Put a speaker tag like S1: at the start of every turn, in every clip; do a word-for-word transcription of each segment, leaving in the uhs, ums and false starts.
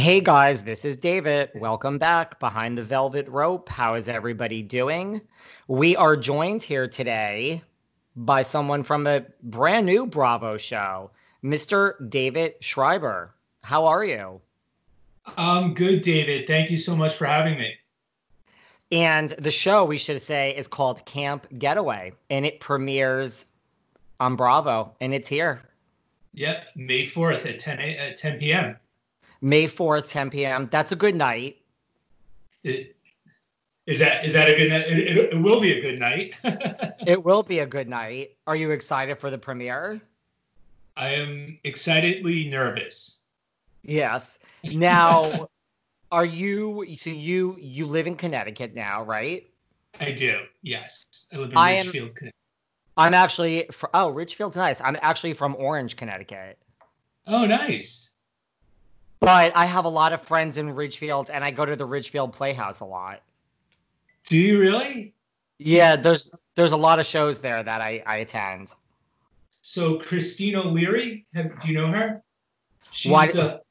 S1: Hey guys, this is David. Welcome back behind the velvet rope. How is everybody doing? We are joined here today by someone from a brand new Bravo show, Mister David Schreiber. How are you?
S2: I'm good, David. Thank you so much for having me.
S1: And the show, we should say, is called Camp Getaway, and it premieres on Bravo, and it's here.
S2: Yep, May fourth at ten a, at ten p m.
S1: May fourth, ten p m. That's a good night.
S2: It, is that is that a good night? It, it, it will be a good night.
S1: It will be a good night. Are you excited for the premiere?
S2: I am excitedly nervous.
S1: Yes. Now, are you so you you live in Connecticut now, right?
S2: I do. Yes, I live in
S1: I am
S2: Ridgefield, Connecticut.
S1: I'm actually fr oh, Richfield's nice. I'm actually from Orange, Connecticut.
S2: Oh, nice.
S1: But I have a lot of friends in Ridgefield and I go to the Ridgefield Playhouse a lot.
S2: Do you really?
S1: Yeah, there's there's a lot of shows there that I I attend.
S2: So Christina O'Leary, have, do you know her?
S1: Why?
S2: She's the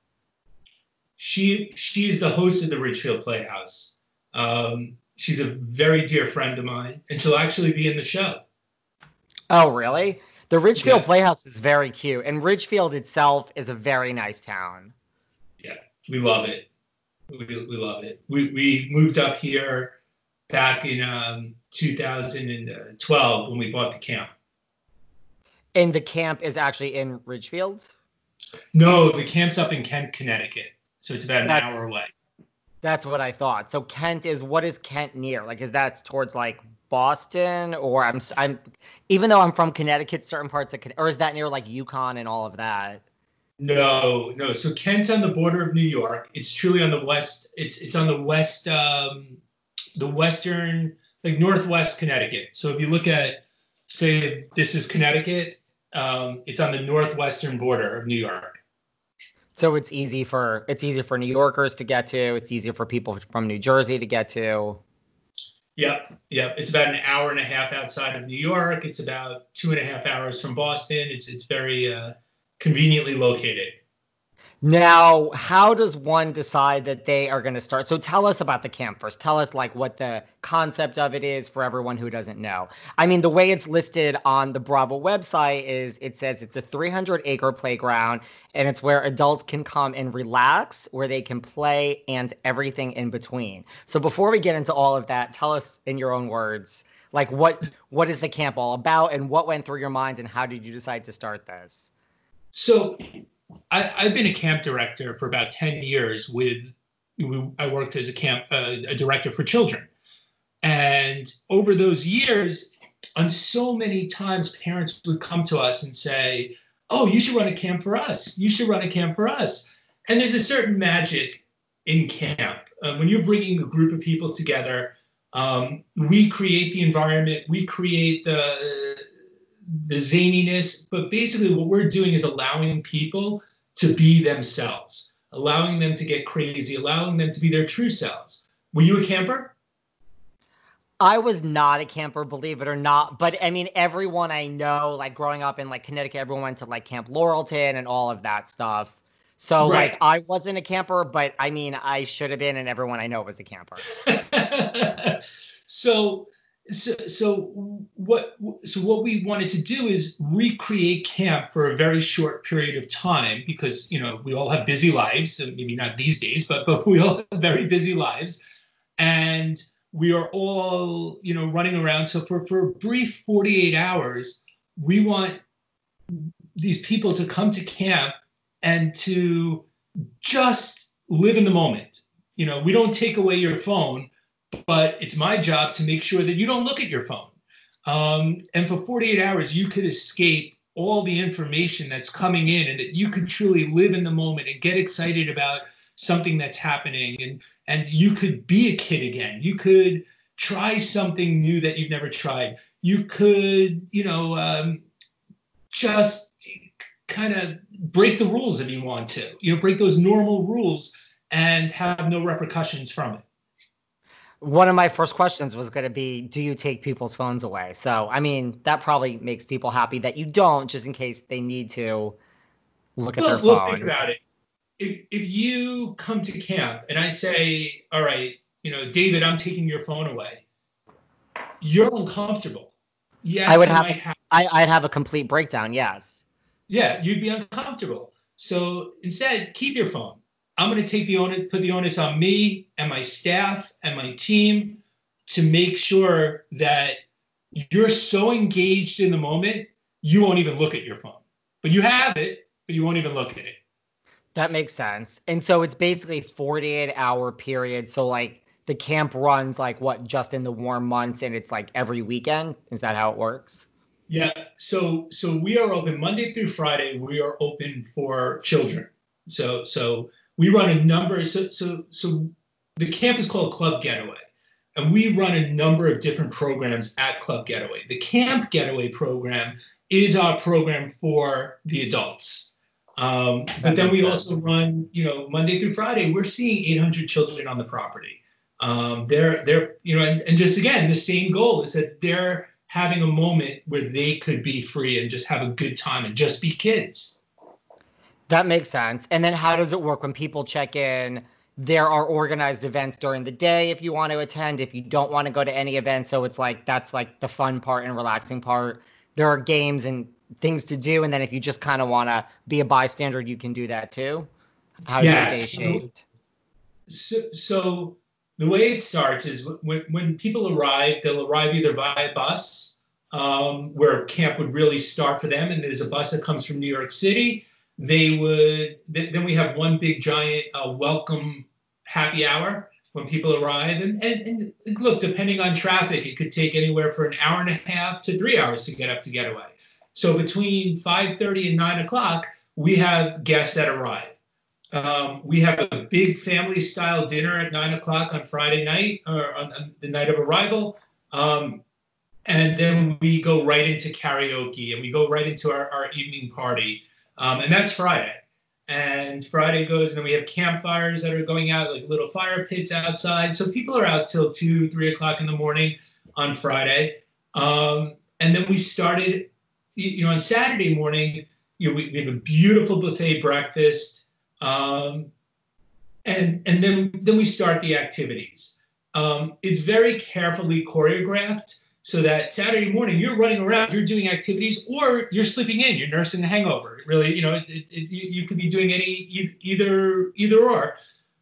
S2: she she's the host of the Ridgefield Playhouse. Um, she's a very dear friend of mine, and she'll actually be in the show.
S1: Oh, really? The Ridgefield
S2: Yeah,
S1: Playhouse is very cute, and Ridgefield itself is a very nice town.
S2: yeah, we love it. We, we love it. We we moved up here back in um, two thousand twelve when we bought the camp.
S1: And the camp is actually in Ridgefield?
S2: No, the camp's up in Kent, Connecticut, so it's about an
S1: That's
S2: hour away.
S1: That's what I thought. So Kent is what is Kent near? Like, is that towards like Boston, or I'm s- I'm even though I'm from Connecticut, certain parts of Con- or is that near like Yukon and all of that?
S2: No, no. So Kent's on the border of New York. It's truly on the west. It's it's on the west, um, the western, like northwest Connecticut. So if you look at, say, this is Connecticut, um, it's on the northwestern border of New York.
S1: So it's easy for it's easy for New Yorkers to get to. It's easier for people from New Jersey to get to.
S2: Yep, yep. It's about an hour and a half outside of New York. It's about two and a half hours from Boston. It's it's very uh, conveniently located.
S1: Now, how does one decide that they are going to start? So tell us about the camp first. Tell us like what the concept of it is for everyone who doesn't know. I mean, the way it's listed on the Bravo website is it says it's a three hundred acre playground and it's where adults can come and relax, where they can play and everything in between. So before we get into all of that, tell us in your own words, like what what is the camp all about and what went through your mind and how did you decide to start this?
S2: So I, I've been a camp director for about ten years with, I worked as a camp, uh, a director for children. And over those years, on so many times, parents would come to us and say, oh, you should run a camp for us. You should run a camp for us. And there's a certain magic in camp. Uh, when you're bringing a group of people together, um, we create the environment, we create the, the zaniness, but basically what we're doing is allowing people to be themselves, allowing them to get crazy, allowing them to be their true selves. Were you a camper?
S1: I was not a camper, believe it or not. But I mean, everyone I know, like growing up in like Connecticut, everyone went to like Camp Laurelton and all of that stuff. So like
S2: Right.
S1: I wasn't a camper, but I mean, I should have been, and everyone I know was a camper.
S2: so, so, so what? So what we wanted to do is recreate camp for a very short period of time because you know we all have busy lives. Maybe not these days, but but we all have very busy lives, and we are all you know running around. So for for a brief forty-eight hours, we want these people to come to camp and to just live in the moment. You know, we don't take away your phone, but it's my job to make sure that you don't look at your phone. Um, and for forty-eight hours, you could escape all the information that's coming in and that you could truly live in the moment and get excited about something that's happening. And, and you could be a kid again. You could try something new that you've never tried. You could, you know, um, just kind of break the rules if you want to, you know, break those normal rules and have no repercussions from it.
S1: One of my first questions was going to be, do you take people's phones away? So, I mean, that probably makes people happy that you don't, just in case they need to look at their
S2: Well, well, think
S1: phone.
S2: about it. if if you come to camp and I say, all right, you know, David, I'm taking your phone away, you're uncomfortable.
S1: I
S2: Yes,
S1: would
S2: I
S1: have
S2: might have.
S1: I, I'd have a complete breakdown. Yes.
S2: Yeah, you'd be uncomfortable. So instead, keep your phone. I'm going to take the onus, put the onus on me and my staff and my team to make sure that you're so engaged in the moment, you won't even look at your phone. But you have it, but you won't even look at it.
S1: That makes sense. And so it's basically forty-eight hour period. So like the camp runs like what, just in the warm months, and it's like every weekend. Is that how it works?
S2: Yeah. So so we are open Monday through Friday. We are open for children. So so we run a number. So so so the camp is called Club Getaway, and we run a number of different programs at Club Getaway. The Camp Getaway program is our program for the adults. Um, but then we also run, you know, Monday through Friday. We're seeing eight hundred children on the property. Um, they're they're you know, and, and just again, the same goal is that they're having a moment where they could be free and just have a good time and just be kids.
S1: That makes sense. And then how does it work when people check in? There are organized events during the day if you want to attend, if you don't want to go to any event. So it's like, that's like the fun part and relaxing part. There are games and things to do. And then if you just kind of want to be a bystander, you can do that too. How's
S2: Yes.
S1: your day shaped?
S2: So, so the way it starts is when, when people arrive, they'll arrive either by bus, um, where camp would really start for them. And there's a bus that comes from New York City. They would, then we have one big giant uh, welcome happy hour when people arrive. And, and, and look, depending on traffic, it could take anywhere for an hour and a half to three hours to get up to Getaway. So between five thirty and nine o'clock, we have guests that arrive. Um, we have a big family style dinner at nine o'clock on Friday night, or on, on the night of arrival. Um, and then we go right into karaoke, and we go right into our, our evening party. Um, and that's Friday. And Friday goes, and then we have campfires that are going out, like little fire pits outside. So people are out till two, three o'clock in the morning on Friday. Um, and then we started, you know, on Saturday morning, you know, we, we have a beautiful buffet breakfast. Um, and and then then we start the activities. Um, it's very carefully choreographed so that Saturday morning you're running around, you're doing activities, or you're sleeping in, you're nursing the hangover. Really, you know, it, it, it, you could be doing any either either or.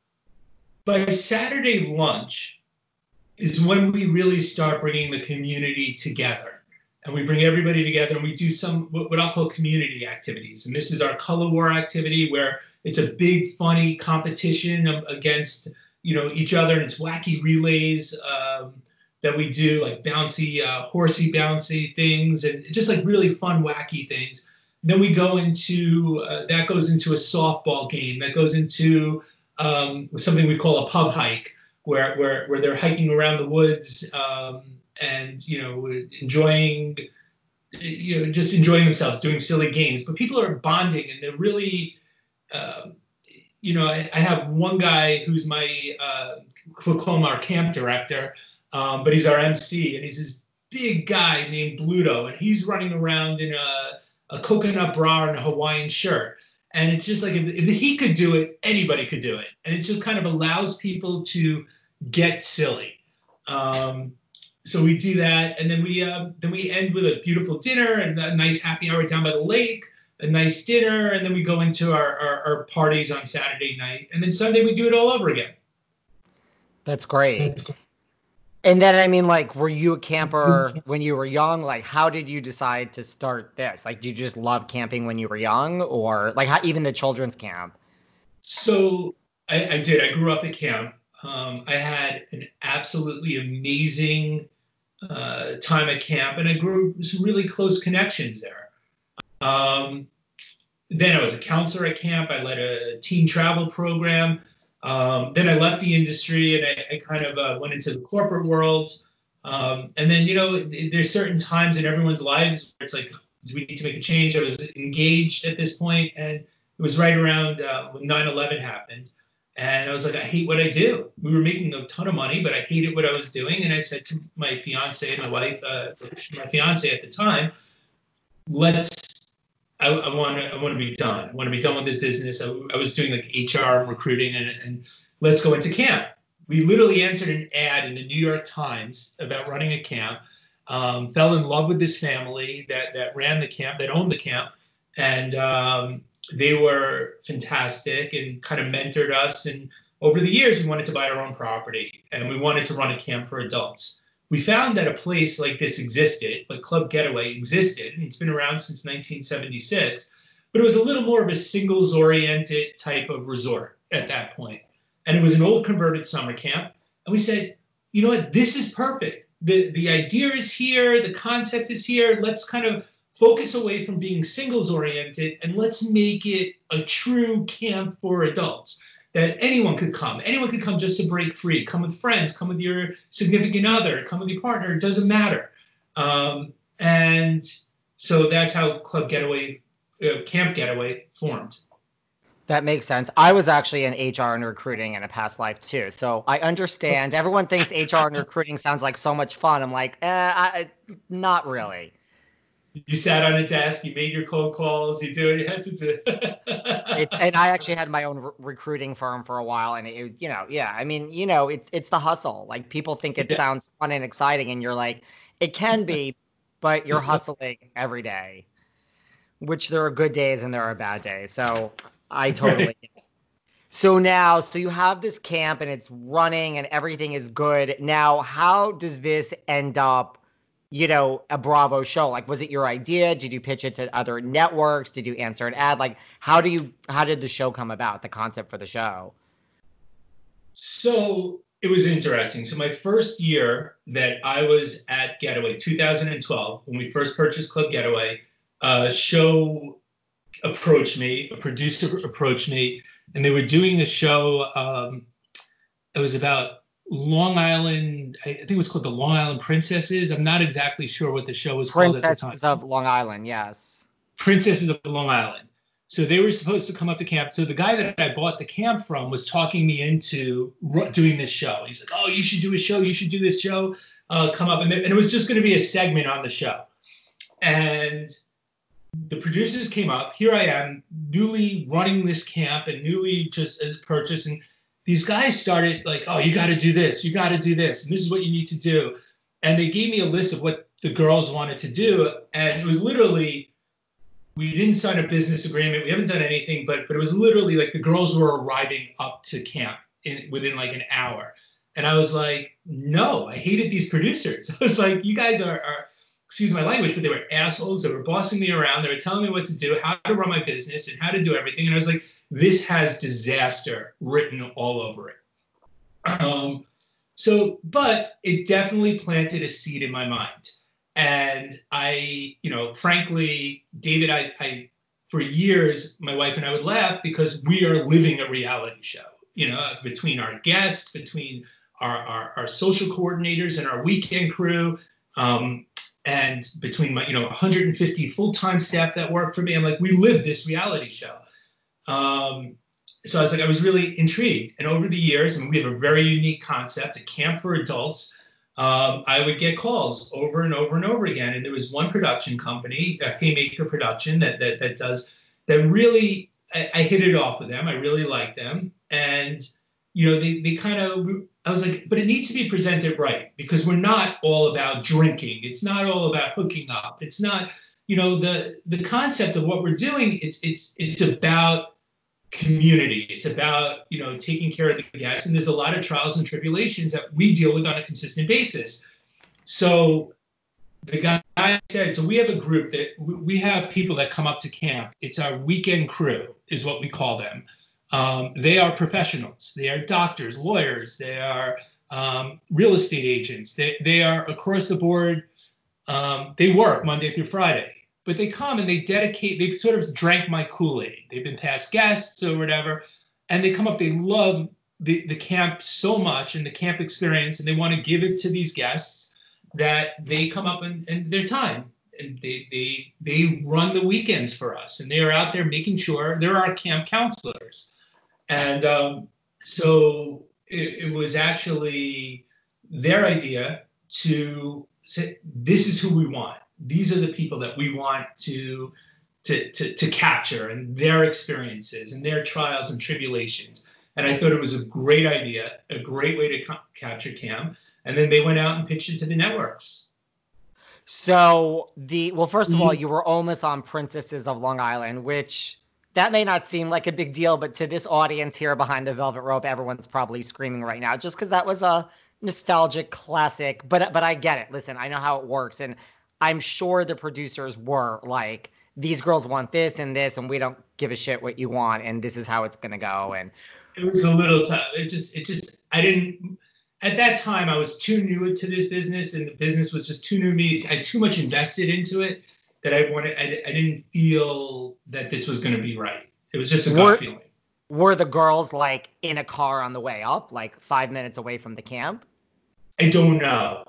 S2: By Saturday lunch is when we really start bringing the community together. And we bring everybody together and we do some, what I'll call community activities. And this is our color war activity, where it's a big, funny competition against, you know, each other. And it's wacky relays um, that we do, like bouncy, uh, horsey bouncy things, and just like really fun, wacky things. Then we go into, uh, that goes into a softball game. That goes into um, something we call a pub hike, where, where, where they're hiking around the woods, um, and, you know, enjoying, you know, just enjoying themselves, doing silly games. But people are bonding, and they're really, uh, you know, I, I have one guy who's my, uh, we'll call him our camp director, um, but he's our M C, and he's this big guy named Bluto, and he's running around in a, a coconut bra and a Hawaiian shirt. And it's just like, if, if he could do it, anybody could do it. And it just kind of allows people to get silly. Um, So we do that, and then we uh, then we end with a beautiful dinner and a nice happy hour down by the lake, a nice dinner, and then we go into our, our, our parties on Saturday night, and then Sunday we do it all over again.
S1: That's great. And then, I mean, like, were you a camper when you were young? Like, how did you decide to start this? Like, did you just love camping when you were young, or like how, even the children's camp?
S2: So I, I did. I grew up at camp. Um, I had an absolutely amazing uh, time at camp, and I grew some really close connections there. Um, then I was a counselor at camp. I led a teen travel program. Um, then I left the industry, and I, I kind of uh, went into the corporate world. Um, and then, you know, there's certain times in everyone's lives where it's like, do we need to make a change? I was engaged at this point, and it was right around uh, when nine eleven happened. And I was like, I hate what I do. We were making a ton of money, but I hated what I was doing. And I said to my fiance, my wife, uh, my fiance at the time, let's I, I want to I want to be done. I want to be done with this business. I, I was doing like H R and recruiting, and, and let's go into camp. We literally answered an ad in the New York Times about running a camp. Um, fell in love with this family that that ran the camp, that owned the camp, and um, they were fantastic and kind of mentored us. And over the years, we wanted to buy our own property, and we wanted to run a camp for adults. We found that a place like this existed, like Club Getaway existed, and it's been around since nineteen seventy-six, but it was a little more of a singles-oriented type of resort at that point. And it was an old converted summer camp. And we said, you know what, this is perfect. The, the idea is here, the concept is here. Let's kind of focus away from being singles-oriented, and let's make it a true camp for adults. That anyone could come. Anyone could come just to break free. Come with friends, come with your significant other, come with your partner. It doesn't matter. Um, and so that's how Club Getaway, uh, Camp Getaway formed.
S1: That makes sense. I was actually in H R and recruiting in a past life too. So I understand. Everyone thinks H R and recruiting sounds like so much fun. I'm like, eh, I, not really.
S2: You sat on a desk, you made your cold calls, you do what you had to do.
S1: It's, and I actually had my own re- recruiting firm for a while, and it, you know, yeah, I mean, you know, it's it's the hustle. Like people think it yeah. sounds fun and exciting, and you're like, it can be, but you're hustling every day. Which there are good days and there are bad days. So I totally. Get it. So now, so you have this camp and it's running and everything is good. Now, how does this end up? You know, a Bravo show? Like, was it your idea? Did you pitch it to other networks? Did you answer an ad? Like, how do you, how did the show come about, the concept for the show?
S2: So it was interesting. So my first year that I was at Getaway, two thousand twelve, when we first purchased Club Getaway, a show approached me, a producer approached me, and they were doing a show. Um, it was about Long Island, I think it was called the Long Island Princesses. I'm not exactly sure what the show was called at the time.
S1: Princesses of Long Island, yes.
S2: Princesses of Long Island. So they were supposed to come up to camp. So the guy that I bought the camp from was talking me into doing this show. He's like, oh, you should do a show. You should do this show. Uh, come up. And, and it was just going to be a segment on the show. And the producers came up. Here I am, newly running this camp and newly just purchased. And these guys started like, oh, you got to do this. You got to do this. And this is what you need to do. And they gave me a list of what the girls wanted to do. And it was literally, we didn't sign a business agreement. We haven't done anything, but but it was literally like the girls were arriving up to camp in, within like an hour. And I was like, no, I hated these producers. I was like, you guys are, are excuse my language, but they were assholes. They were bossing me around. They were telling me what to do, how to run my business, and how to do everything. And I was like, this has disaster written all over it. Um, so, but it definitely planted a seed in my mind. And I, you know, frankly, David, I, I, for years, my wife and I would laugh because we are living a reality show, you know, between our guests, between our, our, our social coordinators and our weekend crew. Um, And between my, you know, one hundred fifty full-time staff that work for me, I'm like, we live this reality show. Um, so I was like, I was really intrigued. And over the years, I mean, we have a very unique concept, a camp for adults. Um, I would get calls over and over and over again. And there was one production company, a Haymaker Production, that that that does that really. I, I hit it off with them. I really like them, and you know, they they kind of. I was like, but it needs to be presented right, because we're not all about drinking. It's not all about hooking up. It's not, you know, the the concept of what we're doing. It's it's it's about community. It's about, you know, taking care of the guests. And there's a lot of trials and tribulations that we deal with on a consistent basis. So the guy said, so we have a group that we have people that come up to camp. It's our weekend crew is what we call them. Um, they are professionals. They are doctors, lawyers. They are um, real estate agents. They they are across the board. Um, they work Monday through Friday, but they come and they dedicate. They sort of drank my Kool-Aid. They've been past guests or whatever, and they come up. They love the the camp so much and the camp experience, and they want to give it to these guests that they come up and, and their time. And they they they run the weekends for us, and they are out there making sure they're our camp counselors. And um, so it, it was actually their idea to say, this is who we want. These are the people that we want to to, to, to capture, and their experiences and their trials and tribulations. And I thought it was a great idea, a great way to ca- capture Cam. And then they went out and pitched it to the networks.
S1: So the well, first of all, you were almost on Princesses of Long Island, which that may not seem like a big deal, but to this audience here behind the velvet rope, everyone's probably screaming right now just because that was a nostalgic classic. But but I get it. Listen, I know how it works, and I'm sure the producers were like, these girls want this and this, and we don't give a shit what you want, and this is how it's gonna go. And
S2: it was a little tough. It just it just I didn't. At that time, I was too new to this business, and the business was just too new to me. I too much invested into it that I wanted. I, I didn't feel that this was going to be right. It was just a gut
S1: were,
S2: feeling.
S1: Were the girls like in a car on the way up, like five minutes away from the camp?
S2: I don't know.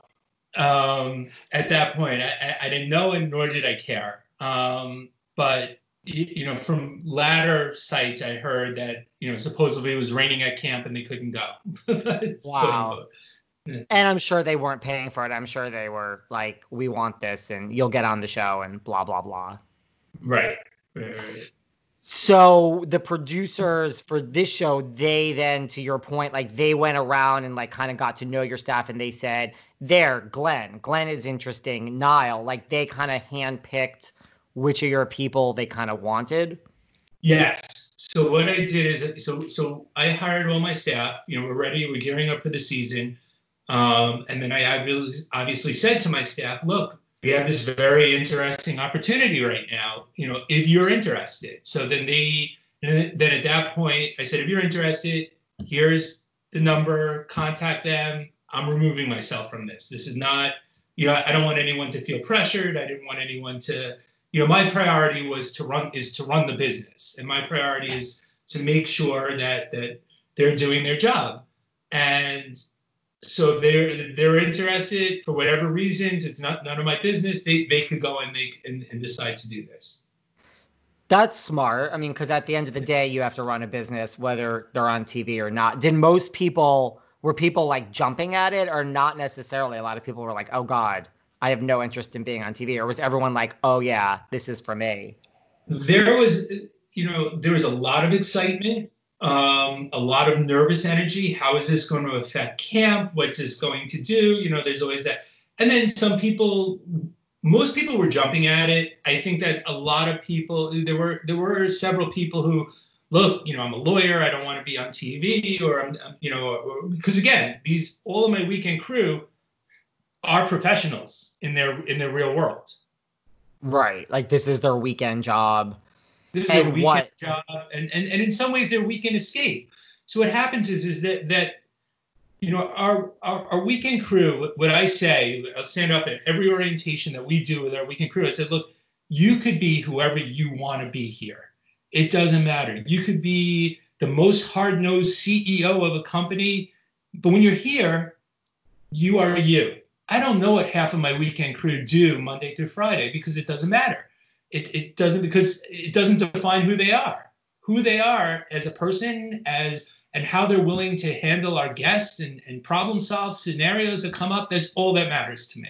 S2: Um, at that point, I, I, I didn't know, and nor did I care. Um, but you know, from latter sites, I heard that, you know, supposedly it was raining at camp and they couldn't go.
S1: Wow. Yeah. And I'm sure they weren't paying for it. I'm sure they were like, we want this and you'll get on the show and blah, blah, blah.
S2: Right. Right, right.
S1: So the producers for this show, they then, to your point, like they went around and like kind of got to know your staff, and they said, there, Glenn, Glenn is interesting. Niall, like they kind of handpicked which of your people they kind of wanted?
S2: Yes. So what I did is, so so I hired all my staff. You know, we're ready. We're gearing up for the season. Um, and then I obviously said to my staff, look, we have this very interesting opportunity right now. You know, if you're interested. So then they, and then at that point, I said, if you're interested, here's the number. Contact them. I'm removing myself from this. This is not, you know, I don't want anyone to feel pressured. I didn't want anyone to. You know, my priority was to run is to run the business, and my priority is to make sure that that they're doing their job. And so if they're they're interested for whatever reasons, it's not none of my business. They they could go and make and, and decide to do this.
S1: That's smart. I mean, because at the end of the day, you have to run a business whether they're on T V or not. Did most people were people like jumping at it, or not necessarily? A lot of people were like, "Oh God, I have no interest in being on T V," or was everyone like, "Oh yeah, this is for me"?
S2: There was, you know, there was a lot of excitement, um, a lot of nervous energy. How is this going to affect camp? What's this going to do? You know, there's always that. And then some people, most people were jumping at it. I think that a lot of people, there were there were several people who, look, you know, I'm a lawyer. I don't want to be on T V, or I'm, you know, because again, these all of my weekend crew are professionals in their in their real world.
S1: Right. Like this is their weekend job.
S2: This is and their weekend what? job. And, and and in some ways their weekend escape. So what happens is is that that you know our, our our weekend crew, what I say, I'll stand up at every orientation that we do with our weekend crew. I said, look, you could be whoever you want to be here. It doesn't matter. You could be the most hard-nosed C E O of a company, but when you're here, you are you. I don't know what half of my weekend crew do Monday through Friday because it doesn't matter. It it doesn't because it doesn't define who they are, who they are as a person, as and how they're willing to handle our guests and, and problem solve scenarios that come up. That's all that matters to me.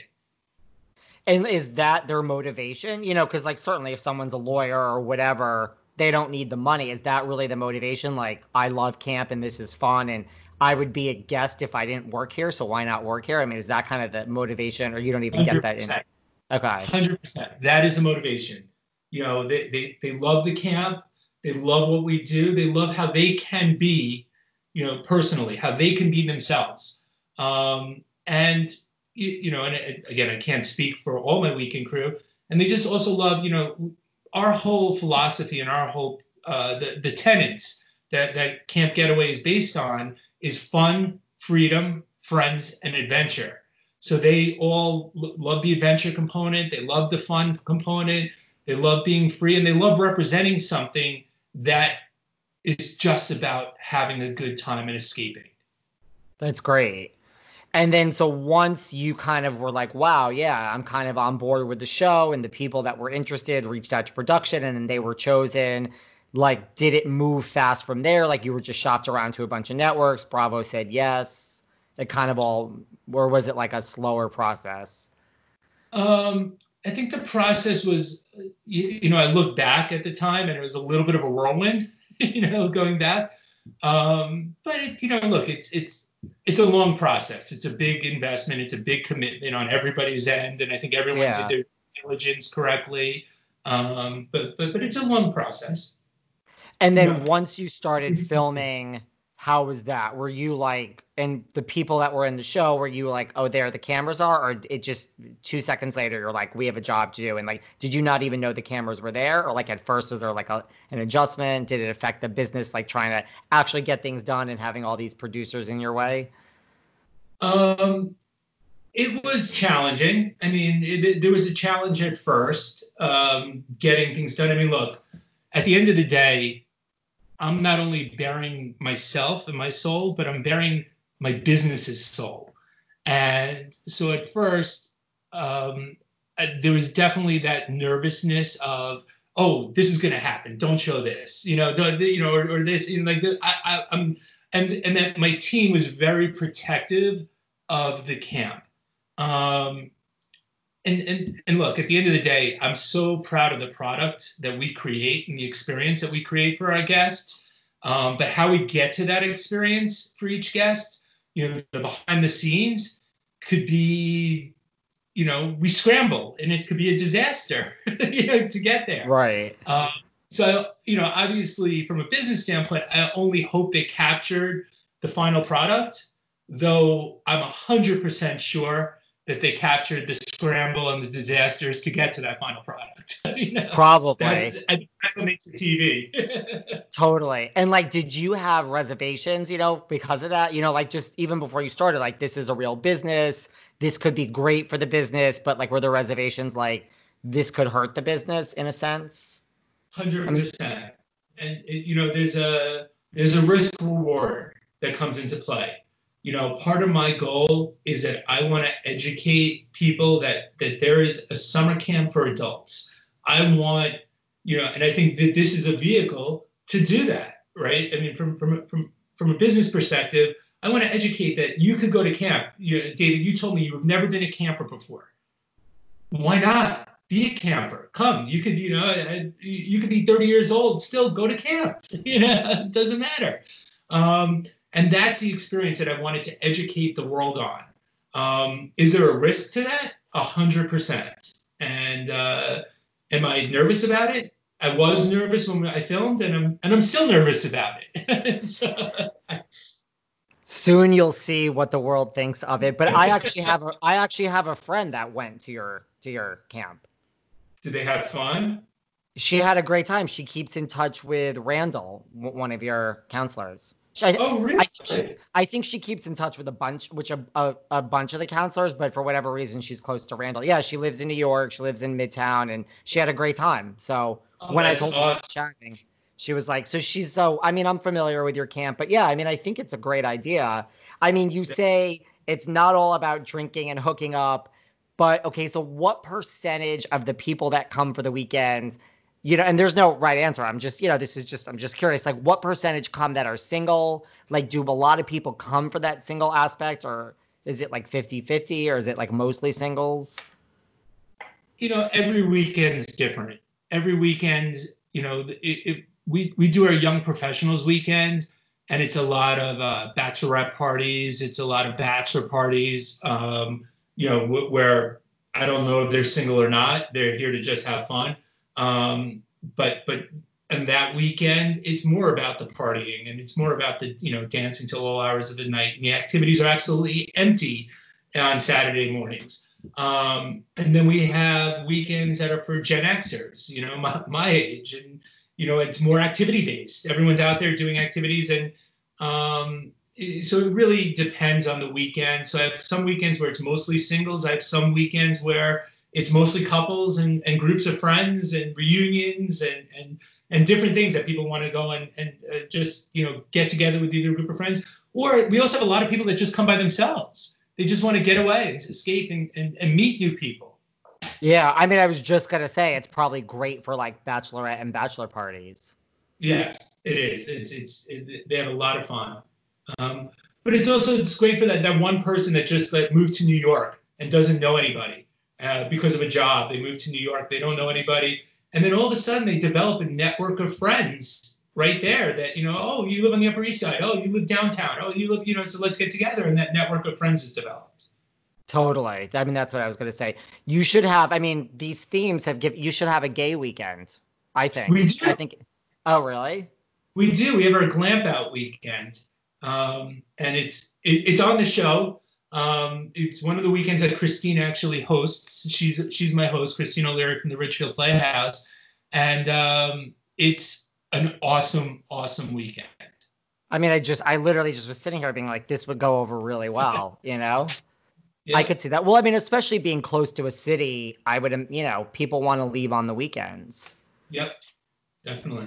S1: And is that their motivation? You know, because like certainly if someone's a lawyer or whatever, they don't need the money. Is that really the motivation? Like, I love camp and this is fun and I would be a guest if I didn't work here, so why not work here? I mean, is that kind of the motivation, or you don't even one hundred percent get that in? Okay.
S2: one hundred percent. That is the motivation. You know, they, they, they love the camp. They love what we do. They love how they can be, you know, personally, how they can be themselves. Um, and, you, you know, and again, I can't speak for all my weekend crew. And they just also love, you know, our whole philosophy and our whole, uh, the, the tenets that, that Camp Getaway is based on is fun, freedom, friends, and adventure. So they all l- love the adventure component. They love the fun component. They love being free, and they love representing something that is just about having a good time and escaping.
S1: That's great. And then so once you kind of were like, wow, yeah, I'm kind of on board with the show, and the people that were interested reached out to production and then they were chosen. Like, did it move fast from there? Like, you were just shopped around to a bunch of networks. Bravo said yes. It kind of all, or was it like a slower process?
S2: Um, I think the process was, you, you know, I look back at the time and it was a little bit of a whirlwind, you know, going back. Um, but it, you know, look, it's it's it's a long process. It's a big investment. It's a big commitment on everybody's end, and I think everyone did
S1: Yeah.
S2: their diligence correctly. Um, but but but it's a long process.
S1: And
S2: You
S1: then
S2: know,
S1: once you started filming, how was that? Were you like, and the people that were in the show, were you like, oh, there the cameras are, or it just two seconds later you're like, we have a job to do, and like, did you not even know the cameras were there, or like at first was there like a an adjustment? Did it affect the business, like trying to actually get things done and having all these producers in your way?
S2: um, it was challenging. I mean, it, there was a challenge at first, um, getting things done. I mean, look, at the end of the day, I'm not only bearing myself and my soul, but I'm bearing my business's soul. And so at first, um, uh, there was definitely that nervousness of, oh, this is going to happen. Don't show this, you know, don't, you know, or, or this, you know, like the, I, I, I'm, and and that my team was very protective of the camp. Um, and and and look, at the end of the day, I'm so proud of the product that we create and the experience that we create for our guests. Um, but how we get to that experience for each guest, you know, the behind the scenes could be, you know, we scramble and it could be a disaster, you know, to get there.
S1: Right.
S2: Um, so, you know, obviously from a business standpoint, I only hope they captured the final product, though I'm one hundred percent sure that they captured the scramble and the disasters to get to that final product. you know, that's,
S1: Probably.
S2: that's what makes it T V.
S1: Totally. And like, did you have reservations, you know, because of that? You know, like just even before you started, like, this is a real business. This could be great for the business, but like, were there reservations like this could hurt the business in a sense? I
S2: Hundred
S1: mean,
S2: percent. And it, you know, there's a there's a risk reward that comes into play. You know, part of my goal is that I want to educate people that that there is a summer camp for adults. I want, you know, and I think that this is a vehicle to do that, right? I mean, from from from from a business perspective, I want to educate that you could go to camp. You, David, you told me you've never been a camper before. Why not? Be a camper. Come, you could, you know, you could be thirty years old, still go to camp. You know, it doesn't matter. Um, and that's the experience that I wanted to educate the world on. Um, is there a risk to that? A hundred percent. And uh, am I nervous about it? I was nervous when I filmed, and I'm and I'm still nervous about it. so,
S1: soon you'll see what the world thinks of it. But I actually have a I actually have a friend that went to your to your camp.
S2: do they have fun?
S1: She had a great time. She keeps in touch with Randall, w- one of your counselors. She, I,
S2: Oh,
S1: I,
S2: really?
S1: think she, I think she keeps in touch with a bunch, which a, a, a bunch of the counselors, but for whatever reason, she's close to Randall. Yeah, she lives in New York. She lives in Midtown, and she had a great time. So
S2: Oh,
S1: when I
S2: that's
S1: told her we were
S2: awesome.
S1: chatting, she was like, so she's so, I mean, I'm familiar with your camp, but yeah, I mean, I think it's a great idea. I mean, you say it's not all about drinking and hooking up, but okay, so what percentage of the people that come for the weekends, you know, and there's no right answer. I'm just, you know, this is just, I'm just curious, like what percentage come that are single? Like, do a lot of people come for that single aspect, or is it like fifty fifty, or is it like mostly singles?
S2: You know, every weekend's different. Every weekend, you know, it, it, we we do our young professionals weekend, and it's a lot of uh, bachelorette parties. It's a lot of bachelor parties. Um, you know, wh- where I don't know if they're single or not. They're here to just have fun. Um, but but and that weekend, it's more about the partying, and it's more about the you know dancing till all hours of the night. And the activities are absolutely empty on Saturday mornings. Um, and then we have weekends that are for Gen Xers, you know, my, my age, and you know, it's more activity based. Everyone's out there doing activities, and um, it, so it really depends on the weekend. So I have some weekends where it's mostly singles. I have some weekends where it's mostly couples and, and groups of friends and reunions and and and different things that people want to go and and uh, just you know get together with either group of friends. Or we also have a lot of people that just come by themselves. They just want to get away and escape and, and, and meet new people.
S1: Yeah, I mean, I was just gonna say it's probably great for like bachelorette and bachelor parties.
S2: Yes, it is. It's it's it, they have a lot of fun. Um, but it's also it's great for that that one person that just like moved to New York and doesn't know anybody uh, because of a job. They moved to New York. They don't know anybody, And then all of a sudden they develop a network of friends right there that, you know, oh, you live on the Upper East Side. Oh, you live downtown. Oh, you live, you know, so let's get together. And that network of friends is developed.
S1: Totally. I mean, that's what I was going to say. You should have, I mean, these themes have give you should have a gay weekend, I think.
S2: We do.
S1: I think. Oh, really?
S2: We do. We have our Glamp Out weekend. Um, and it's it, it's on the show. Um, it's one of the weekends that Christina actually hosts. She's she's my host, Christina O'Leary from the Richfield Playhouse. And um, it's an awesome, awesome weekend.
S1: I mean, I just, I literally just was sitting here being like, this would go over really well, you know? Yeah. I could see that. Well, I mean, especially being close to a city, I would, you know, people want to leave on the weekends.
S2: Yep, definitely.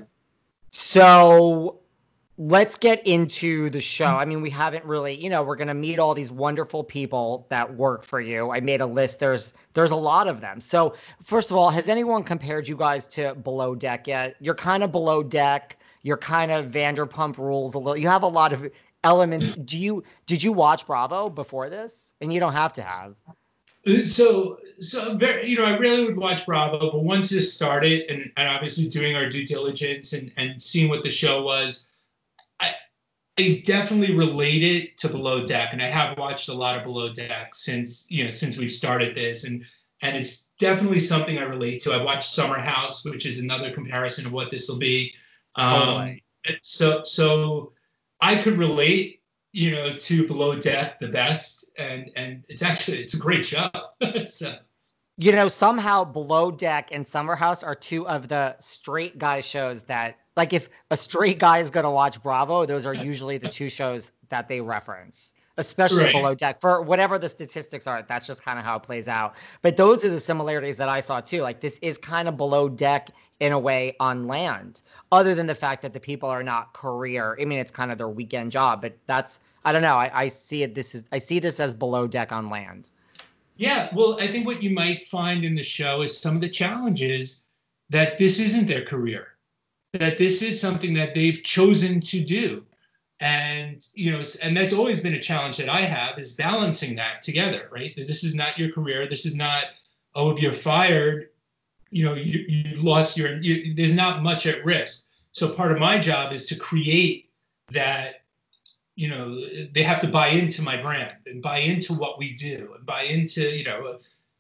S1: So let's get into the show. I mean, we haven't really, you know, we're going to meet all these wonderful people that work for you. I made a list. There's, there's a lot of them. So first of all, has anyone compared you guys to Below Deck yet? You're kind of Below Deck. You're kind of Vanderpump Rules a little. You have a lot of elements. Do you, did you watch Bravo before this? And you don't have to have.
S2: So, so very, you know, I really would watch Bravo, but once this started and, and obviously doing our due diligence and, and seeing what the show was, I, I definitely related to Below Deck. And I have watched a lot of Below Deck since, you know, since we've started this. And, and it's definitely something I relate to. I watched Summer House, which is another comparison of what this will be. Um, totally. So, so I could relate, you know, to Below Deck the best, and and it's actually it's a great show. So,
S1: you know, somehow Below Deck and Summer House are two of the straight guy shows that, like, if a straight guy is going to watch Bravo, those are usually the two shows that they reference, especially right. Below Deck. For whatever the statistics are, that's just kind of how it plays out. But those are the similarities that I saw too. Like, this is kind of Below Deck in a way on land, other than the fact that the people are not career. I mean, it's kind of their weekend job, but that's, I don't know. I, I see it. This is, I see this as Below Deck on land.
S2: Yeah. Well, I think what you might find in the show is some of the challenges that this isn't their career, that this is something that they've chosen to do. And, you know, and that's always been a challenge that I have, is balancing that together, right? This is not your career. This is not, oh, if you're fired, you know, you, you lost your, you, there's not much at risk. So part of my job is to create that, you know, they have to buy into my brand and buy into what we do and buy into, you know,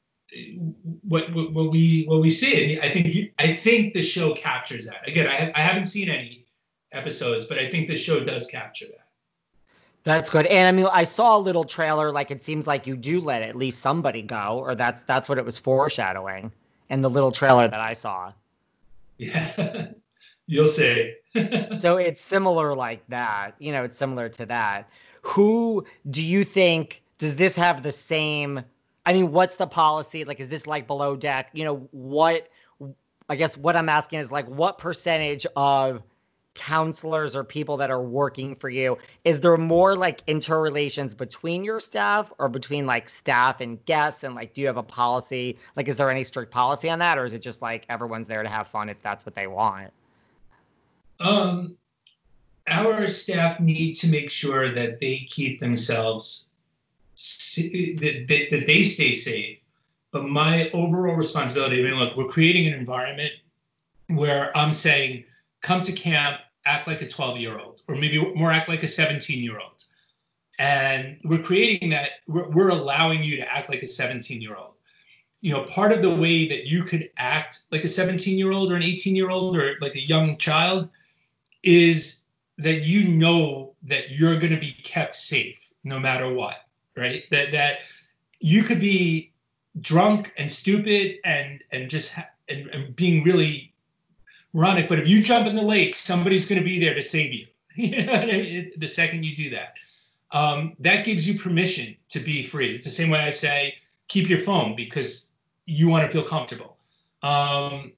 S2: what what, what we what we see. And I think I think the show captures that. Again, I I haven't seen any episodes, but I think the show does capture that.
S1: That's good. And I mean, I saw a little trailer. Like, it seems like you do let at least somebody go, or that's that's what it was foreshadowing in the little trailer that I saw.
S2: Yeah, you'll see.
S1: So it's similar like that. You know, it's similar to that. Who do you think, does this have the same, I mean, what's the policy? Like, is this like Below Deck? You know, what, I guess what I'm asking is, like, what percentage of counselors or people that are working for you, is there more like interrelations between your staff or between like staff and guests? And like, do you have a policy? Like, is there any strict policy on that? Or is it just like everyone's there to have fun if that's what they want?
S2: Um, our staff need to make sure that they keep themselves, that, that, that they stay safe. But my overall responsibility, I mean, look, we're creating an environment where I'm saying, come to camp, act like a twelve-year-old, or maybe more act like a seventeen-year-old. And we're creating that, we're, we're allowing you to act like a seventeen-year-old. You know, part of the way that you could act like a seventeen-year-old or an eighteen-year-old or like a young child is that you know that you're going to be kept safe no matter what, right? That that you could be drunk and stupid and and just ha- and, and being really moronic, but if you jump in the lake, somebody's going to be there to save you. You know, the second you do that, um, that gives you permission to be free. It's the same way I say, keep your phone because you want to feel comfortable. Um,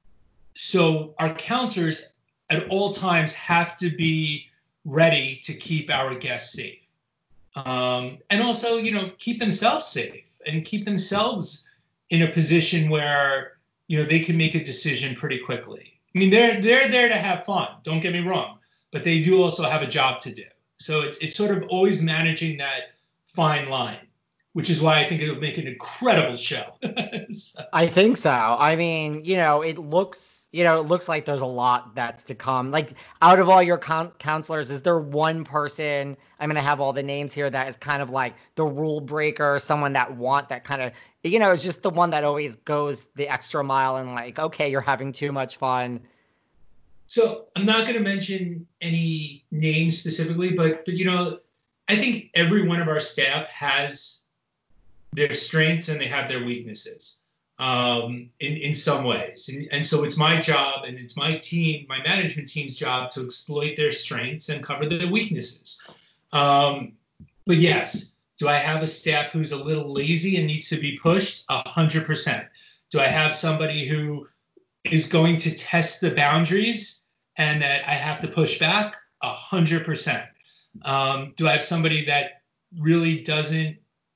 S2: so our counselors at all times have to be ready to keep our guests safe. Um, and also, you know, keep themselves safe and keep themselves in a position where, you know, they can make a decision pretty quickly. I mean, they're they're there to have fun, don't get me wrong, but they do also have a job to do. So it's it's sort of always managing that fine line. which is why I think it'll make an incredible show. So.
S1: I think so. I mean, you know, it looks, you know, it looks like there's a lot that's to come. Like, out of all your con- counselors, is there one person, I'm going to have all the names here, that is kind of like the rule breaker, someone that want that kind of, you know, it's just the one that always goes the extra mile and like, okay, you're having too much fun.
S2: So I'm not going to mention any names specifically, but, but, you know, I think every one of our staff has their strengths and they have their weaknesses um, in, in some ways. And, and so it's my job and it's my team, my management team's job to exploit their strengths and cover their weaknesses. Um, but yes, do I have a staff who's a little lazy and needs to be pushed? A hundred percent. Do I have somebody who is going to test the boundaries and that I have to push back? A hundred percent. Um, do I have somebody that really doesn't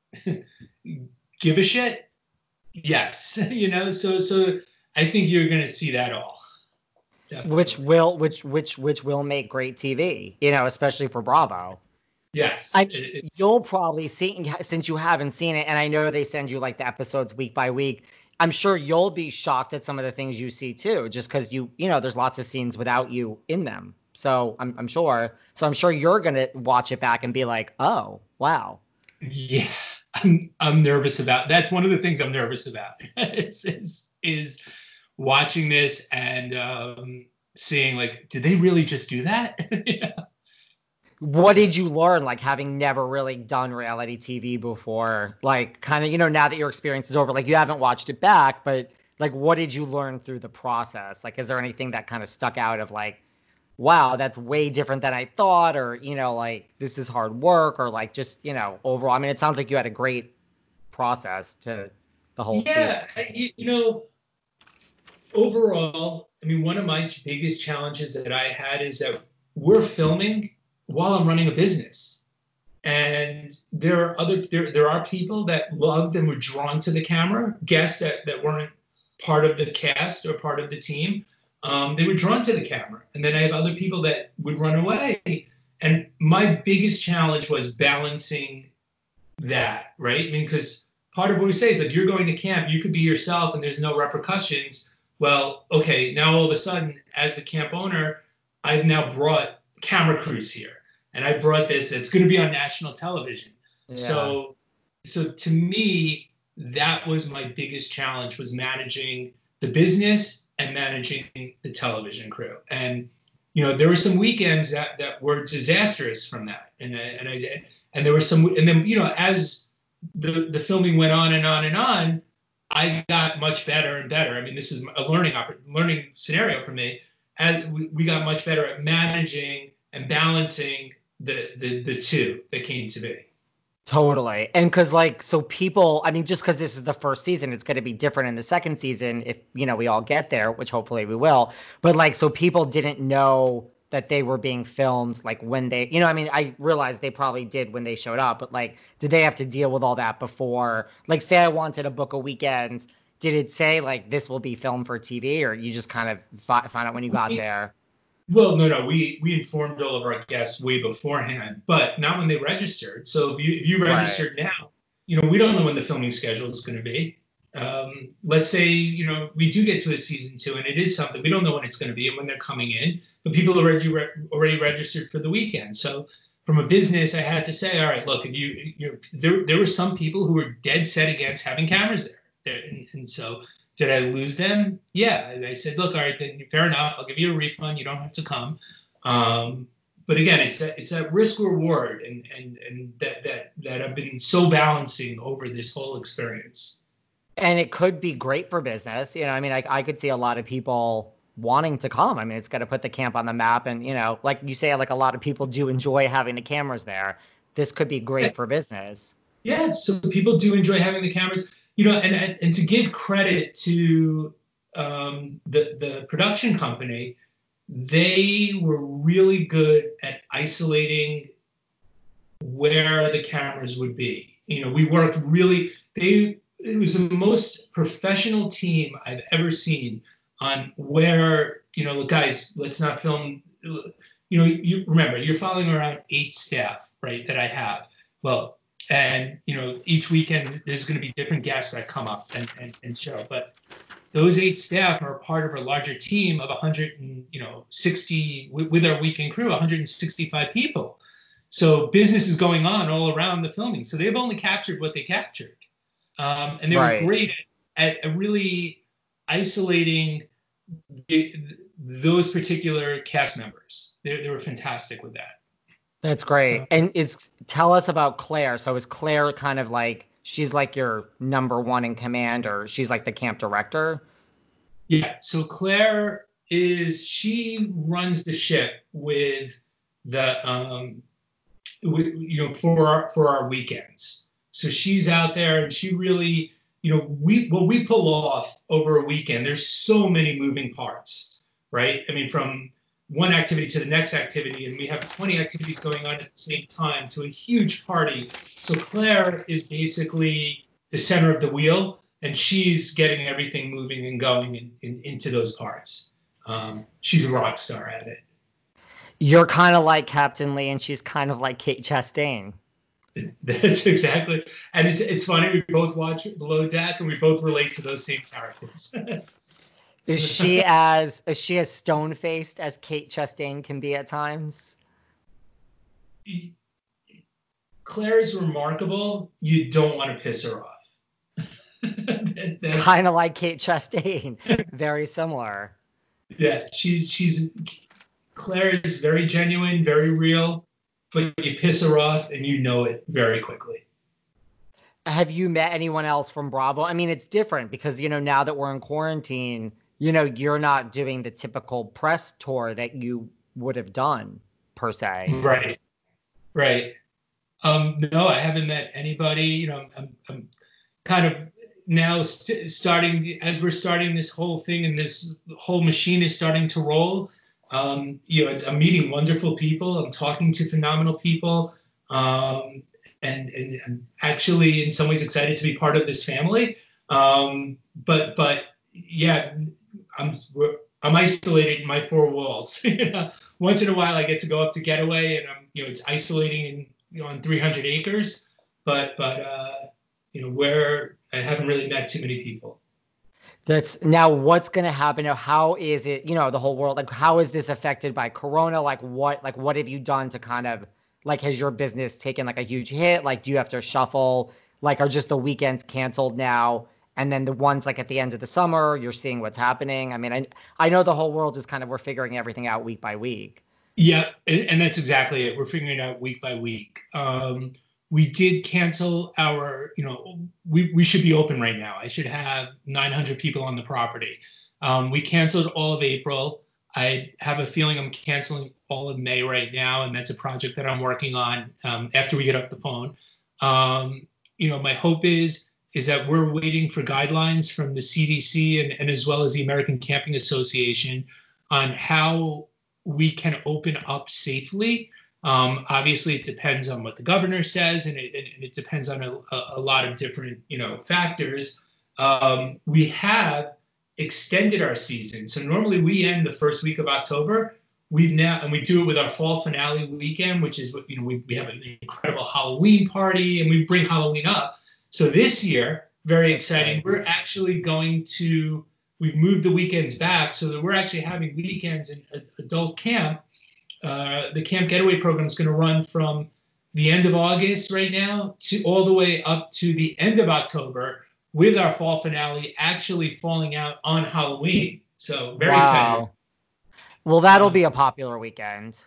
S2: give a shit? Yes. You know, so so I think you're going to see that all. Definitely.
S1: Which will which which which will make great T V, you know, especially for Bravo.
S2: Yes.
S1: I,
S2: it,
S1: you'll probably see, since you haven't seen it, and I know they send you like the episodes week by week, I'm sure you'll be shocked at some of the things you see too, just because you, you know, there's lots of scenes without you in them. So I'm, I'm sure. So I'm sure you're going to watch it back and be like, oh, wow.
S2: Yeah, I'm, I'm nervous about, that's one of the things I'm nervous about is, is, is watching this and um, seeing like, did they really just do that? Yeah.
S1: What did you learn, like, having never really done reality T V before? Like, kind of, you know, now that your experience is over, like, you haven't watched it back, but, like, what did you learn through the process? Like, is there anything that kind of stuck out of, like, wow, that's way different than I thought, or, you know, like, this is hard work, or, like, just, you know, overall? I mean, it sounds like you had a great process to the whole
S2: yeah, you, you know, overall, I mean, one of my biggest challenges that I had is that we're filming while I'm running a business. And there are other there, there are people that loved and were drawn to the camera, guests that, that weren't part of the cast or part of the team. Um, they were drawn to the camera. And then I have other people that would run away. And my biggest challenge was balancing that, right? I mean, because part of what we say is like, you're going to camp, you could be yourself and there's no repercussions. Well, okay, now all of a sudden, as the camp owner, I've now brought camera crews here. And I brought this, it's going to be on national television. Yeah. So, so to me, that was my biggest challenge, was managing the business and managing the television crew. And, you know, there were some weekends that, that were disastrous from that. And I, and I, and there were some, and then, you know, as the, the filming went on and on and on, I got much better and better. I mean, this was a learning, learning scenario for me. And we, we got much better at managing and balancing the the the two that came to be.
S1: Totally. And because, like, so people, I mean, just because this is the first season, it's going to be different in the second season if, you know, we all get there, which hopefully we will. But, like, so people didn't know that they were being filmed, like, when they, you know, I mean, I realized they probably did when they showed up, but, like, did they have to deal with all that before? Like, say I wanted to book a weekend, did it say, like, this will be filmed for T V, or you just kind of fi- found out when you got there?
S2: Well, no, no, we we informed all of our guests way beforehand, but not when they registered. So if you if you registered right now, you know, we don't know when the filming schedule is going to be. Um, let's say, you know, we do get to a season two and it is something, we don't know when it's going to be and when they're coming in, but people already re- already registered for the weekend. So from a business, I had to say, all right, look, if you, you're, there, there were some people who were dead set against having cameras there. And, and so did I lose them? Yeah. And I said, look, all right, then fair enough. I'll give you a refund. You don't have to come. Um, but again, it's that, it's that risk reward and, and, and that, that, that I've been so balancing over this whole experience.
S1: And it could be great for business. You know, I mean, I, I could see a lot of people wanting to come. I mean, it's going to put the camp on the map. And, you know, like you say, like a lot of people do enjoy having the cameras there. This could be great for business.
S2: Yeah. So people do enjoy having the cameras. You know, and, and, and to give credit to um, the, the production company, they were really good at isolating where the cameras would be. You know, we worked really, they, it was the most professional team I've ever seen on where, you know, look, guys, let's not film, you know, you remember, you're following around eight staff, right, that I have. Well, and you know, each weekend there's going to be different guests that come up and, and, and show. But those eight staff are part of a larger team of one hundred and you know sixty with, with our weekend crew, one hundred sixty-five people. So business is going on all around the filming. So they've only captured what they captured, um, and they
S1: Right.
S2: were great at, at really isolating the, those particular cast members. They, they were fantastic with that.
S1: That's great.
S2: Uh,
S1: And it's tell us about Claire. So is Claire kind of like she's like your number one in command, or she's like the camp director?
S2: Yeah. So Claire is she runs the ship with the um, with, you know for our, for our weekends. So she's out there and she really you know we what we pull off over a weekend. There's so many moving parts, right? I mean, from one activity to the next activity, and we have twenty activities going on at the same time to a huge party. So Claire is basically the center of the wheel, and she's getting everything moving and going in, in, into those parts. Um, she's a rock star at it.
S1: You're kind of like Captain Lee, and she's kind of like Kate Chastain.
S2: That's exactly, and it's it's funny. We both watch Below Deck, and we both relate to those same characters.
S1: Is she as is she as stone faced as Kate Chastain can be at times?
S2: Claire is remarkable. You don't want to piss her off.
S1: Kind of like Kate Chastain. Very similar.
S2: Yeah, she's she's Claire is very genuine, very real, but you piss her off and you know it very quickly.
S1: Have you met anyone else from Bravo? I mean, it's different because, you know, now that we're in quarantine, you know, you're not doing the typical press tour that you would have done, per se.
S2: Right, right. Um, no, I haven't met anybody. You know, I'm, I'm kind of now st- starting, as we're starting this whole thing and this whole machine is starting to roll. Um, you know, it's, I'm meeting wonderful people. I'm talking to phenomenal people. Um, and, and I'm actually in some ways excited to be part of this family. Um, but, but yeah, I'm, we're, I'm isolated in my four walls. You know, once in a while I get to go up to Getaway and I'm, you know, it's isolating and, you know, on three hundred acres, but, but, uh, you know, where I haven't really met too many people.
S1: That's now what's going to happen now. How is it, you know, the whole world, like, how is this affected by Corona? Like what, like, what have you done to kind of, like, has your business taken like a huge hit? Like, do you have to shuffle? Like, are just the weekends canceled now? And then the ones like at the end of the summer, you're seeing what's happening. I mean, I, I know the whole world is kind of, we're figuring everything out week by week.
S2: Yeah. And, and that's exactly it. We're figuring it out week by week. Um, we did cancel our, you know, we, we should be open right now. I should have nine hundred people on the property. Um, we canceled all of April. I have a feeling I'm canceling all of May right now. And that's a project that I'm working on um, after we get off the phone. Um, you know, my hope is, is that we're waiting for guidelines from the C D C and, and as well as the American Camping Association on how we can open up safely. Um, obviously, it depends on what the governor says, and it, and it depends on a, a lot of different, you know, factors. Um, we have extended our season. So normally we end the first week of October. We've now, and we do it with our fall finale weekend, which is, you know, we, we have an incredible Halloween party and we bring Halloween up. So this year, very exciting, we're actually going to, we've moved the weekends back so that we're actually having weekends in adult camp. Uh, the Camp Getaway program is going to run from the end of August right now to all the way up to the end of October, with our fall finale actually falling out on Halloween. So very wow. excited.
S1: Well, that'll um, be a popular weekend.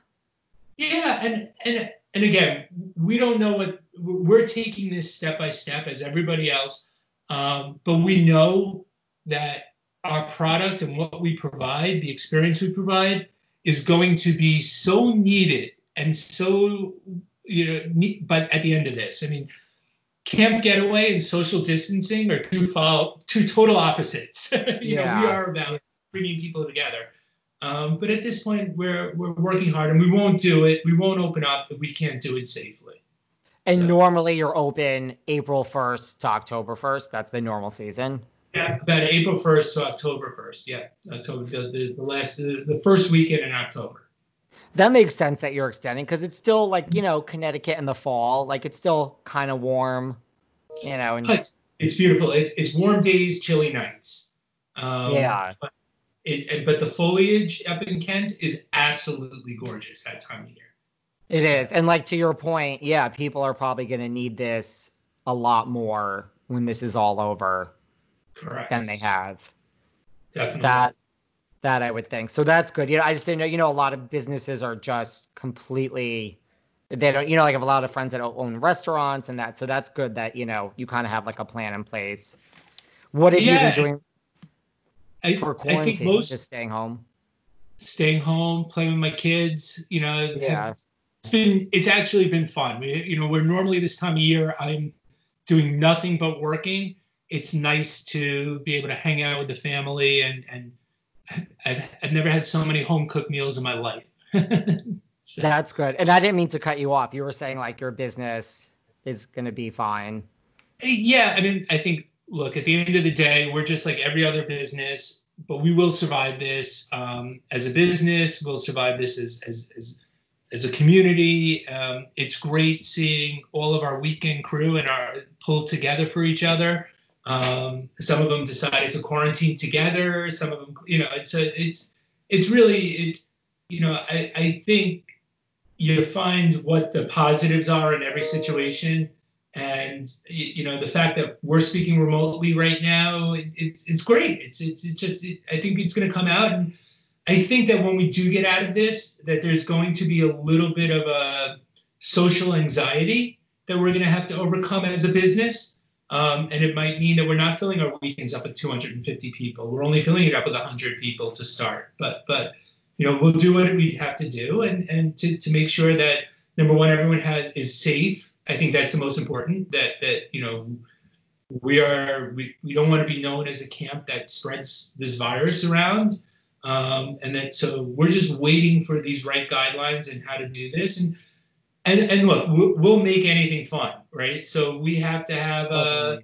S2: Yeah, and and and again, we don't know what we're taking this step by step as everybody else, um, but we know that our product and what we provide, the experience we provide, is going to be so needed and so, you know, but at the end of this, I mean, Camp Getaway and social distancing are two follow, two total opposites. you yeah. know, we are about bringing people together. Um, but at this point, we're we're working hard, and we won't do it. We won't open up if we can't do it safely.
S1: And so, normally you're open April first to October first. That's the normal season.
S2: Yeah, about April first to October first. Yeah, October the, the, the last the, the first weekend in October.
S1: That makes sense that you're extending because it's still like, you know, Connecticut in the fall. Like it's still kind of warm, you know. And
S2: It's, it's beautiful. It's, it's warm days, chilly nights. Um,
S1: yeah,
S2: but, it, but the foliage up in Kent is absolutely gorgeous that time of year.
S1: it
S2: So,
S1: is. And like to your point, yeah, people are probably going to need this a lot more when this is all over
S2: correct.
S1: than they have.
S2: Definitely.
S1: That that I would think. So that's good. You know, I just didn't know, you know, a lot of businesses are just completely they don't, you know, like I have a lot of friends that own restaurants and that. So that's good that, you know, you kind of have like a plan in place. What have
S2: yeah,
S1: you been doing
S2: I,
S1: for
S2: I think
S1: quarantine?
S2: most
S1: Just staying home.
S2: Staying home, playing with my kids, you know,
S1: Yeah.
S2: it's been, it's actually been fun. We, you know, we're normally this time of year, I'm doing nothing but working. It's nice to be able to hang out with the family, and, and I've, I've never had so many home cooked meals in my life.
S1: So. That's good. And I didn't mean to cut you off. You were saying like your business is going to be fine.
S2: Yeah. I mean, I think, look, at the end of the day, we're just like every other business, but we will survive this um, as a business. We'll survive this as, as, as, as a community. Um, it's great seeing all of our weekend crew and our pull together for each other. Um, some of them decided to quarantine together. Some of them, you know, it's a, it's, it's really, it, you know, I, I think you find what the positives are in every situation. And, you know, the fact that we're speaking remotely right now, it, it, it's great. It's, it's, it just, it, I think it's going to come out. And I think that when we do get out of this, that there's going to be a little bit of a social anxiety that we're going to have to overcome as a business. Um, and it might mean that we're not filling our weekends up with two hundred fifty people. We're only filling it up with one hundred people to start. But, but you know, we'll do what we have to do, and, and to, to make sure that, number one, everyone has is safe. I think that's the most important, that, that you know, we are we, we don't want to be known as a camp that spreads this virus around. Um, and that so we're just waiting for these right guidelines and how to do this. And and and look, we'll, we'll make anything fun, right? So we have to have a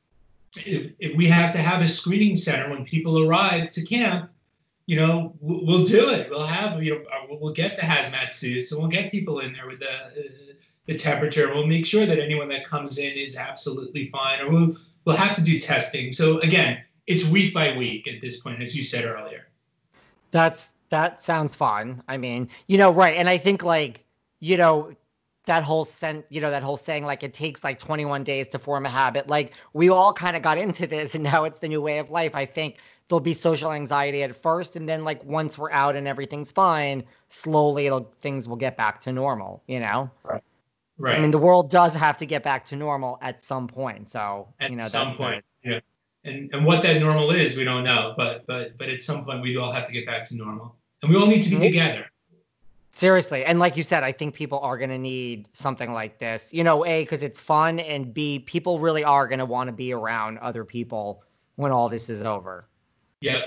S2: if, if we have to have a screening center when people arrive to camp. You know, we'll do it. We'll have, you know, we'll get the hazmat suits, and we'll get people in there with the uh, the temperature. We'll make sure that anyone that comes in is absolutely fine, or we'll we'll have to do testing. So again, it's week by week at this point, as you said earlier.
S1: That's that sounds fun. I mean, you know, right. And I think like, you know, that whole sen- you know, that whole saying, like it takes like twenty-one days to form a habit. Like we all kind of got into this and now it's the new way of life. I think there'll be social anxiety at first. And then like once we're out and everything's fine, slowly it'll, things will get back to normal, you know?
S2: Right. Right.
S1: I mean, the world does have to get back to normal at some point. So,
S2: at
S1: you know,
S2: some
S1: that's
S2: point.
S1: good.
S2: Yeah. And, and what that normal is, we don't know, but but but at some point we all have to get back to normal, and we all need to be together.
S1: Seriously, and like you said, I think people are going to need something like this. You know, A, because it's fun, and B, people really are going to want to be around other people when all this is over.
S2: Yep.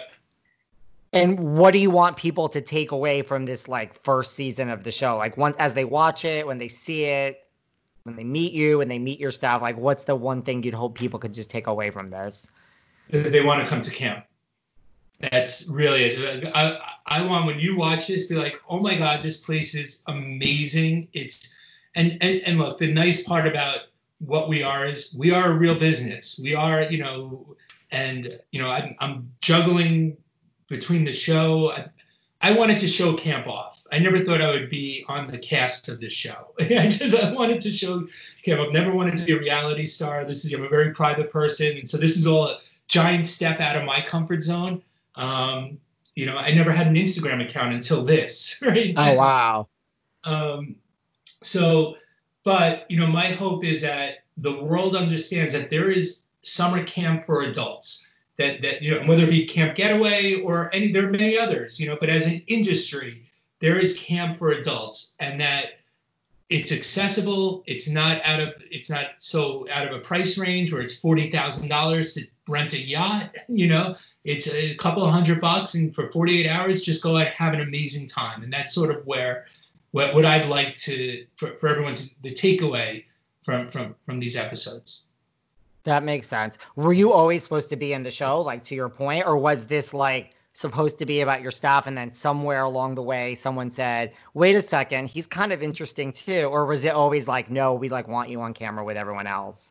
S1: And what do you want people to take away from this like first season of the show? Like once as they watch it, when they see it, when they meet you, when they meet your staff, like what's the one thing you'd hope people could just take away from this?
S2: They want to come to camp. That's really it. I, I want, when you watch this, be like, oh my God, this place is amazing. It's and, and and look, the nice part about what we are is we are a real business. We are, you know, and you know, I'm, I'm juggling between the show. I, I wanted to show camp off. I never thought I would be on the cast of this show. I just I wanted to show camp. I've never wanted to be a reality star. This is I'm a very private person, and so this is all a giant step out of my comfort zone. Um, you know, I never had an Instagram account until this, right?
S1: Oh, wow.
S2: Um, so, but, you know, my hope is that the world understands that there is summer camp for adults, that, that, you know, whether it be Camp Getaway or any, there are many others, you know, but as an industry, there is camp for adults, and that it's accessible. It's not out of, it's not so out of a price range where it's forty thousand dollars to rent a yacht, you know, it's a couple of hundred bucks, and for forty-eight hours, just go out and have an amazing time. And that's sort of where, what, what I'd like to, for, for everyone to, the takeaway from, from, from these episodes.
S1: That makes sense. Were you always supposed to be in the show, like to your point, or was this like supposed to be about your staff, and then somewhere along the way someone said, wait a second, he's kind of interesting too? Or was it always like, no, we like want you on camera with everyone else?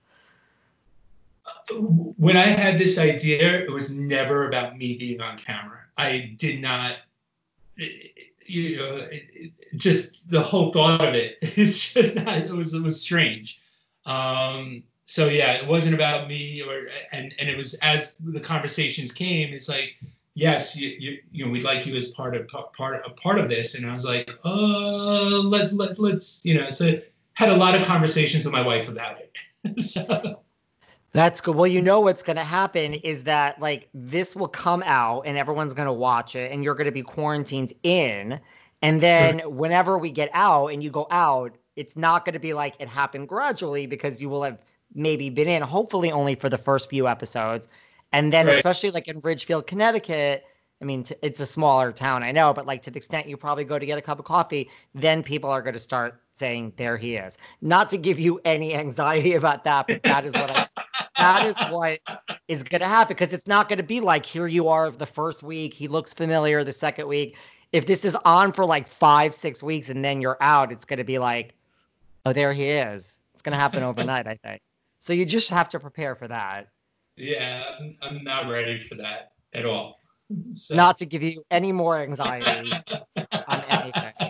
S2: When I had this idea, it was never about me being on camera. I did not, it, you know, it, it, just the whole thought of it is just not, it was, it was strange. Um, so yeah, it wasn't about me, or, and, and it was, as the conversations came, it's like, yes, you, you, you know, we'd like you as part of, part, a part of this. And I was like, uh, let, let, let's, you know, so had a lot of conversations with my wife about it. So.
S1: That's good. Well, you know what's going to happen is that like this will come out and everyone's going to watch it and you're going to be quarantined in. And then right. whenever we get out and you go out, it's not going to be like it happened gradually, because you will have maybe been in, hopefully only for the first few episodes. And then right. especially like in Ridgefield, Connecticut, I mean, t- it's a smaller town, I know, but like to the extent you probably go to get a cup of coffee, then people are going to start saying, there he is. Not to give you any anxiety about that, but that is what I, that is what is going to happen, because it's not going to be like, here you are the first week, he looks familiar the second week. If this is on for like five, six weeks and then you're out, it's going to be like, oh, there he is. It's going to happen overnight, I think. So you just have to prepare for that.
S2: Yeah, I'm, I'm not ready for that at all. So.
S1: Not to give you any more anxiety on anything.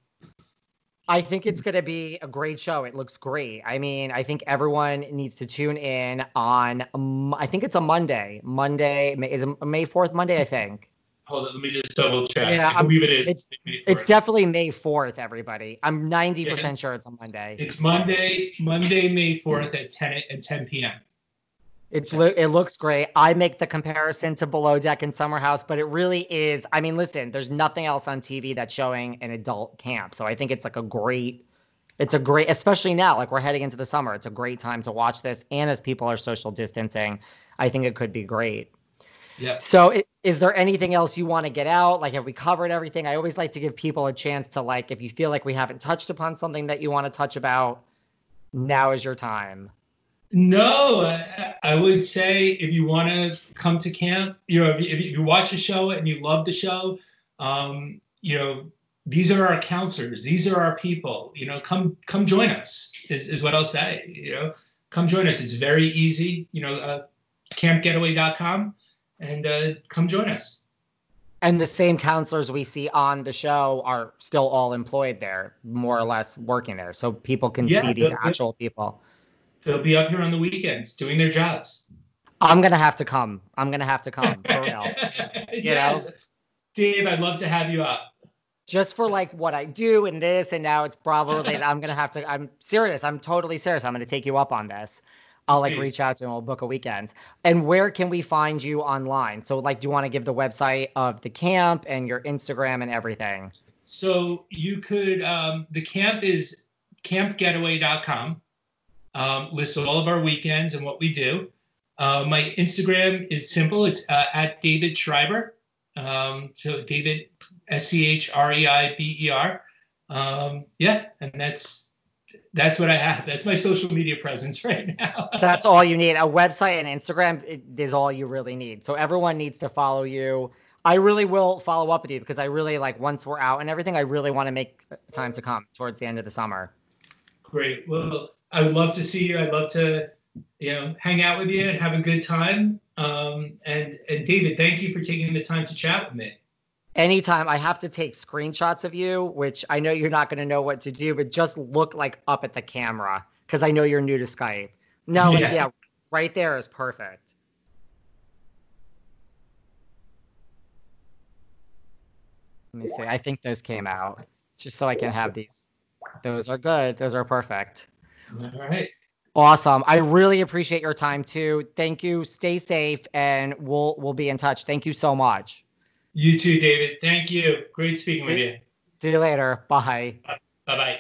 S1: I think it's going to be a great show. It looks great. I mean, I think everyone needs to tune in on, um, I think it's a Monday. Monday, is it May fourth Monday, I think.
S2: Hold on, let me just double check.
S1: Yeah,
S2: I believe it is.
S1: It's, it's definitely May fourth, everybody. I'm ninety percent yeah. sure it's on Monday.
S2: It's Monday, Monday, May fourth at ten at ten p.m.
S1: It's it looks great. I make the comparison to Below Deck and Summer House, but it really is. I mean, listen, there's nothing else on T V that's showing an adult camp. So I think it's like a great, it's a great, especially now, like we're heading into the summer. It's a great time to watch this. And as people are social distancing, I think it could be great.
S2: Yeah.
S1: So it, is there anything else you want to get out? Like, have we covered everything? I always like to give people a chance to, like, if you feel like we haven't touched upon something that you want to touch about, now is your time.
S2: No, I, I would say if you want to come to camp, you know, if you, if you watch a show and you love the show, um, you know, these are our counselors. These are our people. You know, come come join us is, is what I'll say. You know, come join us. It's very easy. You know, uh, camp getaway dot com, and uh, come join us.
S1: And the same counselors we see on the show are still all employed there, more or less working there, so people can yeah, see these actual people.
S2: They'll be up here on the weekends doing their jobs.
S1: I'm going to have to come. I'm going to have to come, for real. You
S2: yes.
S1: know?
S2: Dave, I'd love to have you up.
S1: Just for like what I do and this, and now it's Bravo related. I'm going to have to, I'm serious. I'm totally serious. I'm going to take you up on this. I'll like Please. reach out to him. We'll book a weekend. And where can we find you online? So like, do you want to give the website of the camp and your Instagram and everything?
S2: So you could, um, the camp is camp getaway dot com. Um, lists all of our weekends and what we do. Uh, my Instagram is simple. It's uh, at David Schreiber. Um, so David, S C H R E I B E R. Um, yeah, and that's that's what I have. That's my social media presence right now.
S1: That's all you need. A website and Instagram is all you really need. So everyone needs to follow you. I really will follow up with you, because I really, like, once we're out and everything, I really want to make time to come towards the end of the summer.
S2: Great. Well, I would love to see you. I'd love to, you know, hang out with you and have a good time. Um, and, and David, thank you for taking the time to chat with me.
S1: Anytime. I have to take screenshots of you, which I know you're not going to know what to do, but just look like up at the camera, because I know you're new to Skype. No, yeah. yeah, right there is perfect. Let me see. I think those came out just so I can have these. Those are good. Those are perfect.
S2: All right.
S1: Awesome. I really appreciate your time too. Thank you. Stay safe, and we'll we'll be in touch. Thank you so much.
S2: You too, David. Thank you. Great speaking with you.
S1: See you later. Bye.
S2: Bye bye.